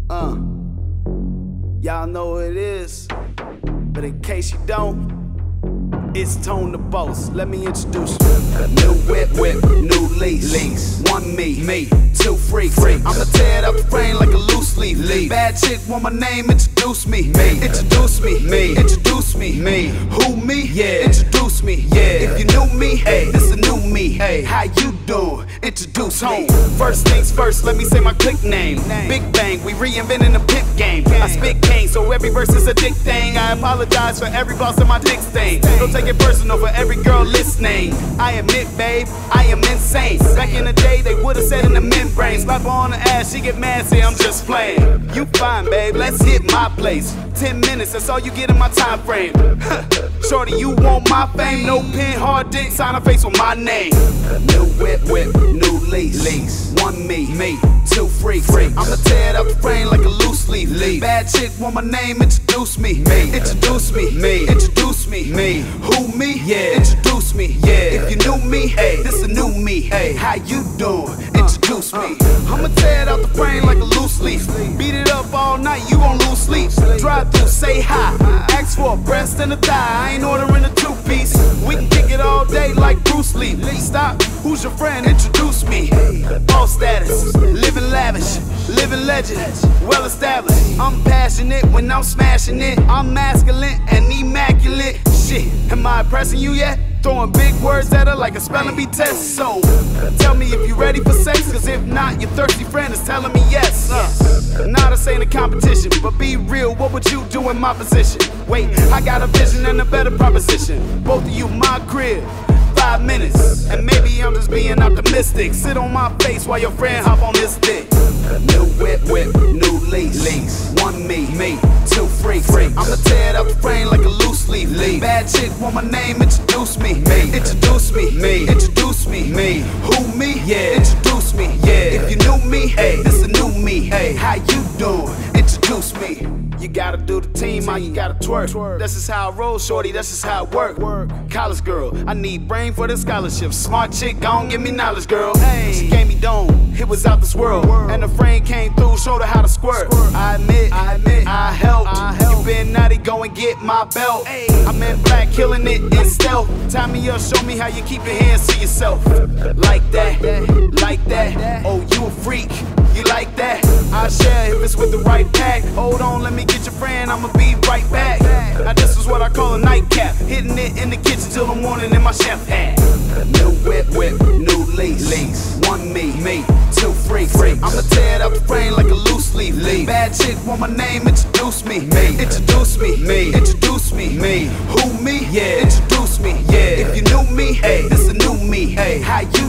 Uh, y'all know what it is, but in case you don't, it's Tone the Boss. Let me introduce you. New whip, new lease. One me, two freaks. I'ma tear it up the frame like a loose leaf. Bad chick want my name, introduce me. Introduce me. Who me? Yeah. Introduce me. Yeah. If you knew me, hey, this a new me. Hey, how you doing? Introduce home. First things first, let me say my click name. Big Bang, we reinventing the pimp game. I spit cane, so every verse is a dick thing. I apologize for every boss in my dick stain. Don't take it personal for every girl listening. I admit, babe, I am insane. Back in the day, they would've said in the membrane. Slap her on the ass, she get mad, say I'm just playing. You fine, babe, let's hit my place. 10 minutes, that's all you get in my time frame. Shorty, you want my fame? No pen, hard dick, sign a face with my name. New whip, new lease. One me, two freaks. I'ma tear it up the frame like a loose leaf. Bad chick want my name, introduce me. Introduce me. Who me? Yeah. Introduce me. Yeah. If you knew me, hey, this a new me. Hey, how you doing? Introduce me. I'ma tear it out the frame like a loose leaf. Beat it up all night, you gon' lose sleep. Drive through, say hi. Ask for a breast and a thigh. I ain't ordering a two-piece. We can kick it all day like Bruce Lee. Stop. Who's your friend? Introduce me. All status, living lavish, living legend, well established. I'm passionate when I'm smashing it. I'm masculine and immaculate. Shit, am I impressing you yet? Throwing big words at her like a spelling bee test. So, tell me if you ready for sex, cause if not, your thirsty friend is telling me yes. Now this ain't a competition, but be real, what would you do in my position? Wait, I got a vision and a better proposition. Both of you, my crib. 5 minutes, and maybe I'm just being optimistic. Sit on my face while your friend hop on this dick. New whip, new lease. One me, two freaks. I'ma tear it up the frame like a loose leaf. Bad chick want my name, introduce me. Introduce me. Who me? Yeah. Introduce me. Yeah. If you knew me, hey, this a new me. Hey, how you doing? Introduce me. You gotta do the team, how you gotta twerk. That's just how I roll, shorty, that's just how it work. College girl, I need brain for the scholarship. Smart chick, gon' give me knowledge, girl. She gave me dome, it was out this world. And the frame came through, showed her how to squirt. I admit, I helped. You been naughty, go and get my belt. I'm in black, killing it in stealth. Tie me up, show me how you keep your hands to yourself. Like that, oh, you a freak. You like that? I'll share if it's with the right pack. Hold on, let me get your friend, I'ma be right back. Now this is what I call a nightcap. Hitting it in the kitchen till the morning in my chef hat. New whip, new lease. One me, two freaks. I'ma tear it up the frame like a loose leaf. Bad chick want my name, introduce me. Introduce me. Who me? Yeah. Introduce me. Yeah. If you knew me, hey, this a new me. Hey, how you